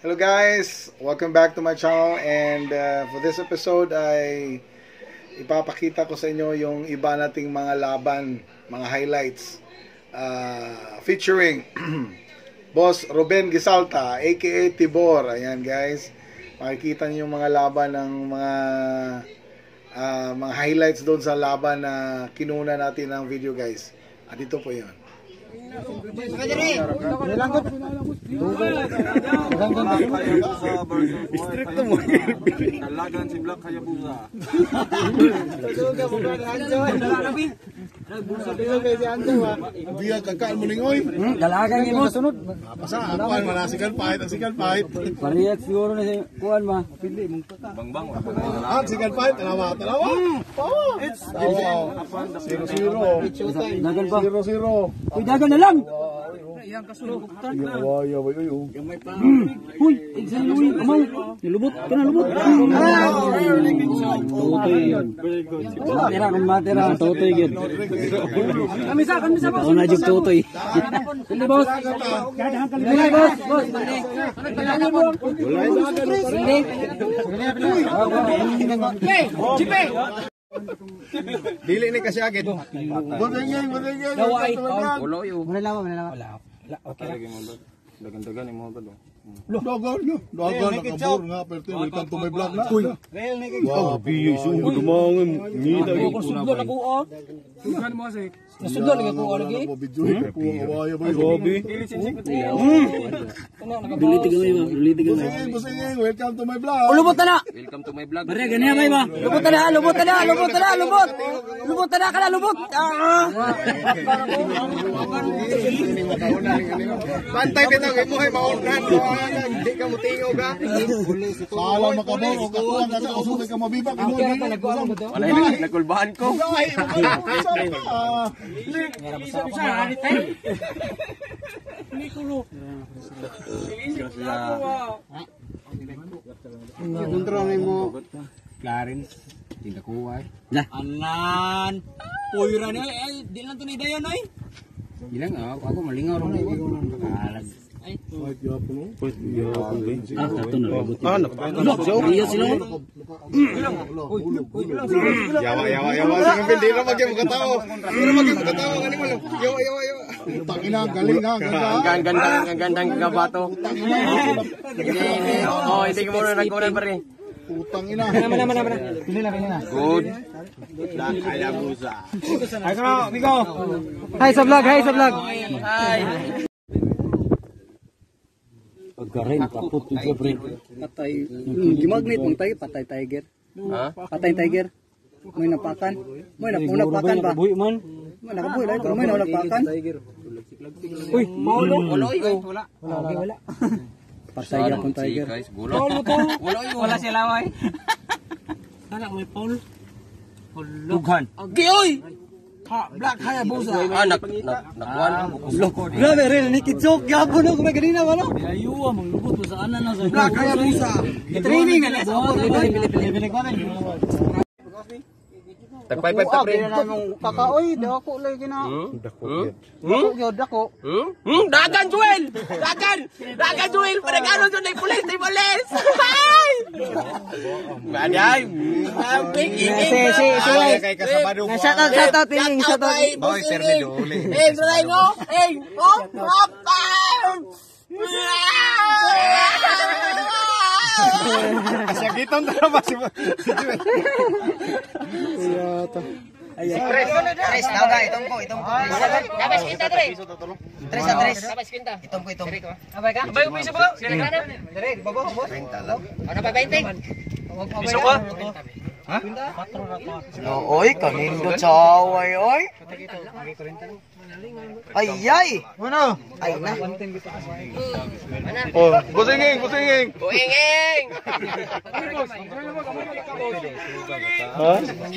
Hello guys, welcome back to my channel, and for this episode ay ipapakita ko sa inyo yung iba nating mga laban, mga highlights featuring Boss Ruben Gisalta aka Tibor. Ayan guys, makikita niyo yung mga laban ng mga highlights doon sa laban na kinuna natin ng video guys. At ito po yun. Stricto mo. Dalagan si Black Hayabusa. Biya kakaan mo ningoy. Dalagan ni mo sunod. Asa kuan manasikan pahit ang sikan pahit. Parehas siguro na si kuan ba. Pili mong taka. Bangbang. Ah, sikan pahit tanawa. It's 0-0. Dagan pa. 0-0. Uy, dagan na lang. Yawa yawa yo. Uy, exam uy, amaw. Nilubot, kana lubot. Totoy. Matira kung matira, totoy gyud. Kamisa boss. Ona jud totoy. Hindi boss. Hindi boss, boss. Chipe. Dili ni kasi agad. Budengeng. Ulo yo. Wala. Okay lagi mo ba? Dagan-dagan mo ba do? Dogon nakabur nga pero welcome to my vlog na. Uy. Wow, biyo sumo dumangon. Ngida Ako sudlon ako oh. Dugan mo kasi. Nasudlon lagi ako lagi. Awaya ba? Gobi. Biliti gamay ba? Busingeng, welcome to my vlog. Lubot na. Welcome to my vlog. Bare ganyan bay ba? Lubot na. Lubot na kala lubot. Pantay bitaw kay mo hay maunran. Hindi ka mutingaw ga. Sala makabor o katuan kasi usod ka mabibak. Wala nagkulbahan ko. Kontrol mo. Clarence. Tidak kuway. Nah. Anan. Puyra ni ay di lang to ni dayon oy. Ilang ako malingaw ron. Ay. Tato na robot. Iya sila. Yawa hindi na maging magkatao. Kani mo. Yawa. Tangina galing ha. Ang gandang kabato. Oh, hindi mo na nagkunan pa rin. Utang ina. Mana. Pili na. Good. Black Hayabusa. Hi Miko. Hi sa vlog. Hi. Pagkarin kapot yung pre. Patay. Gimagnet mong tayo patay tiger. Ha? Patay tiger. May napakan. May napakan ba? Buhi man. May nakabuhi lang. May napakan. Uy, maulo. Wala. Patay yung tiger. Wala sila way. Anak may Paul. Dughan. Oy. Black Hayabusa. Nakuan. Grabe real ni kitsok gapon ako ganina wala. Ayuwa mong lubot sa ana na sa Black Hayabusa. Training na sa ako. Tagpaypay ta pre. Kakaoy, dako lagi na. Dako. Dagan Joel. Dagan Joel panagano jud ni pulis. Maday. Kay kasabado. Shout out tining, shout out. Boy, perme duli. Dry mo. Kasagitan na ba si Joel? Tres daw ga itong ko. Dabas kita tres. Dabas kita. Itong ko. Abay ka? Abay piso ba? Sila ka na. Dire, babo. 30 lang. Ano ba 20? Piso ba? Ha? Oy, kanindo chaway oy. Ay. Ano? Ay na. Oh, busingeng. Buinging. Ha?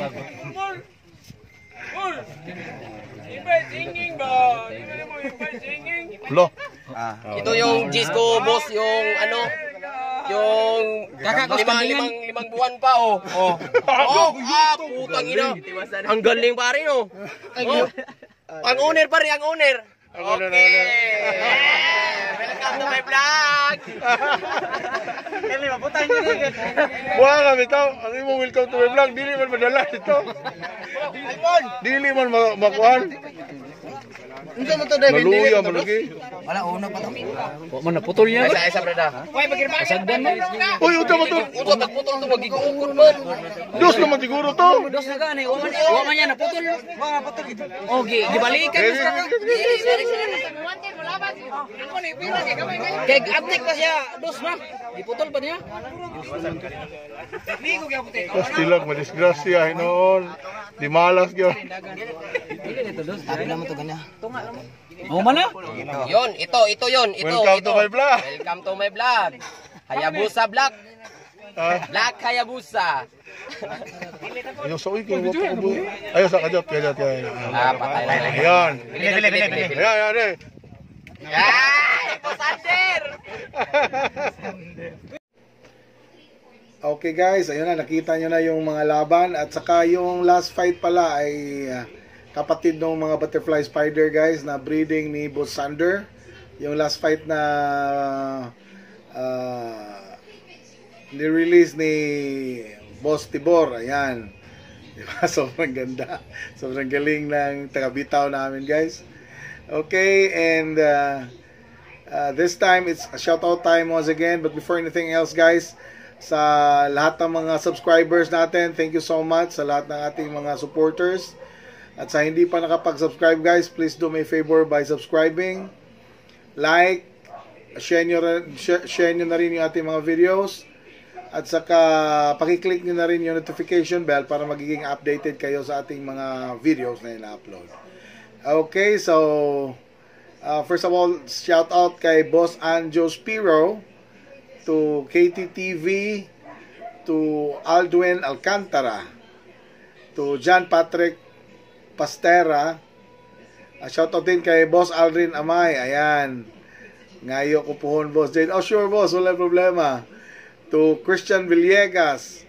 Lo. Ito yung Gisco boss, yung ano, yung limang buwan pa oh. Putang ina. Ang galing pare no. Ang owner pare, ang owner. Okay. Welcome to my vlog! Buha ka bitaw, ang imong welcome to my vlog, dili man madala dito. Dili man makuhan. Unsa mo to David? Maluya man lagi. Wala una pa to. Wa man naputol niya. Isa brada. Sagdan man. Uy, unsa man to? Uto tagputol to magigukod man. Dos naman siguro to. Dos na gani, wa man niya naputol. Wa nga putol. Okay, gibalikan mo sa. Kay update pa siya, dos na. Diputol pa niya. Pastilag, madisgrasya, hinoon. Di malas gyud. Sabi naman to ganya. O man na. Yon, ito yon, ito. Welcome to my vlog. Welcome to my vlog. Hayabusa Black. Black Hayabusa. Ayaw sa uy, kung wapok ko. Ayaw sa kajot. Patay lang. Ayan. Bili. Ayan. Ito Sander. Okay guys, ayun na, nakita nyo na yung mga laban. At saka yung last fight pala ay kapatid ng mga butterfly spider guys na breeding ni Boss Sander. Yung last fight na ni-release ni Boss Tibor. Ayan. Diba? Sobrang ganda. Sobrang galing ng taga-bitaw namin guys. Okay, and this time it's a shoutout time once again. But before anything else guys, sa lahat ng mga subscribers natin, thank you so much sa lahat ng ating mga supporters. At sa hindi pa nakapag-subscribe guys, please do me a favor by subscribing, like, share nyo na rin yung ating mga videos, at saka pakiclick nyo na rin yung notification bell para magiging updated kayo sa ating mga videos na ina-upload. Okay, so first of all, shout out kay Boss Anjo Spiro, to KTTV, to Aldwin Alcantara, to John Patrick Pastera. Shout out din kay Boss Aldrin Amay. Ayan. Ngayo ko puhon Boss Jade. Oh sure boss, wala problema. To Christian Villegas,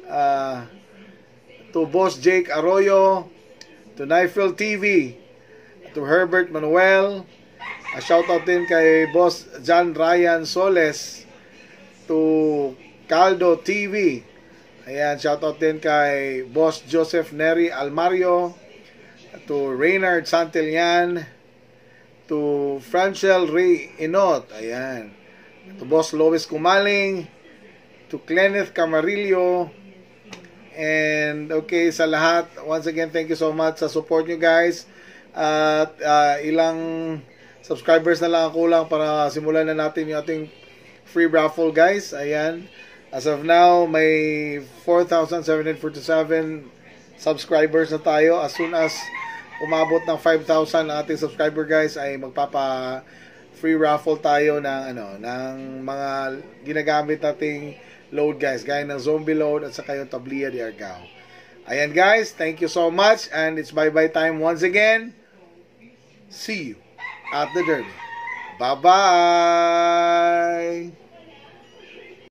to Boss Jake Arroyo, to Nifel TV, to Herbert Manuel. Shout out din kay Boss John Ryan Soles, to Caldo TV. Ayan, shoutout din kay Boss Joseph Neri Almario, to Reynard Santillan, to Franchel Ray Inot. Ayan. To Boss Lois Kumaling, to Kenneth Camarillo. And okay, sa lahat, once again, thank you so much sa support nyo guys. At ilang subscribers na lang ang kulang para simulan na natin yung ating free raffle guys. Ayan. As of now, may 4,747 subscribers na tayo. As soon as umabot ng 5,000 ang ating subscriber guys, ay magpapa free raffle tayo ng ng mga ginagamit nating load guys, gaya ng zombie load at saka yung Tablia de Argao. Ayan guys, thank you so much and it's bye-bye time once again. See you at the derby. Bye-bye.